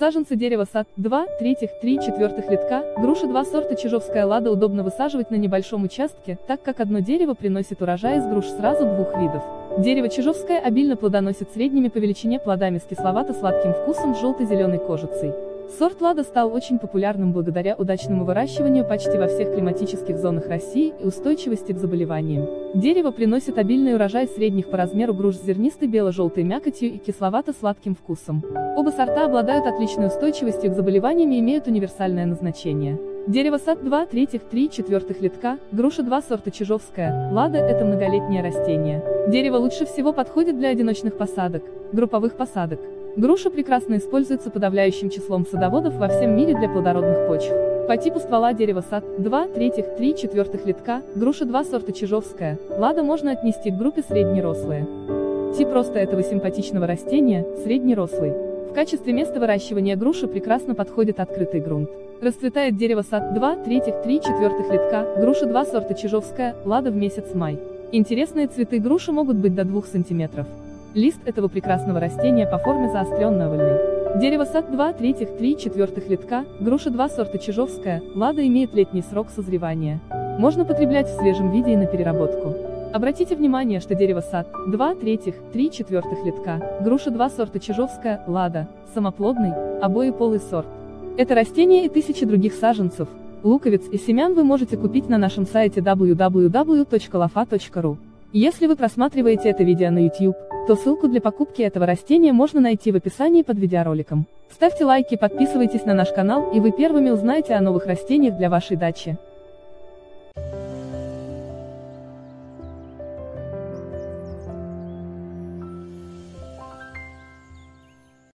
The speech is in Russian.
Саженцы дерева сад 2, 3, 3/4 литка, груша 2 сорта Чижовская Лада удобно высаживать на небольшом участке, так как одно дерево приносит урожай из груш сразу двух видов. Дерево Чижовское обильно плодоносит средними по величине плодами с кисловато-сладким вкусом с желто-зеленой кожицей. Сорт Лада стал очень популярным благодаря удачному выращиванию почти во всех климатических зонах России и устойчивости к заболеваниям. Дерево приносит обильный урожай средних по размеру груш с зернистой бело-желтой мякотью и кисловато-сладким вкусом. Оба сорта обладают отличной устойчивостью к заболеваниям и имеют универсальное назначение. Дерево сад 2, 3/4 литка, груша 2 сорта Чижовская Лада – это многолетнее растение. Дерево лучше всего подходит для одиночных посадок, групповых посадок. Груша прекрасно используется подавляющим числом садоводов во всем мире для плодородных почв. По типу ствола дерева сад 2, 3/4 литка, груша 2 сорта Чижовская Лада можно отнести к группе среднерослые. Тип роста этого симпатичного растения – среднерослый. В качестве места выращивания груши прекрасно подходит открытый грунт. Расцветает дерево сад 2, 3/4 литка, груша 2 сорта Чижовская Лада в месяц май. Интересные цветы груши могут быть до 2 см. Лист этого прекрасного растения по форме заостренно-овальный. Дерево сад 2, 3/4 литка, груша 2 сорта Чижовская Лада имеет летний срок созревания. Можно потреблять в свежем виде и на переработку. Обратите внимание, что дерево сад 2, 3/4 литка, груша 2 сорта Чижовская Лада, самоплодный, обоеполый сорт. Это растение и тысячи других саженцев, луковиц и семян вы можете купить на нашем сайте www.lofa.ru. Если вы просматриваете это видео на YouTube, то ссылку для покупки этого растения можно найти в описании под видеороликом. Ставьте лайки, подписывайтесь на наш канал, и вы первыми узнаете о новых растениях для вашей дачи.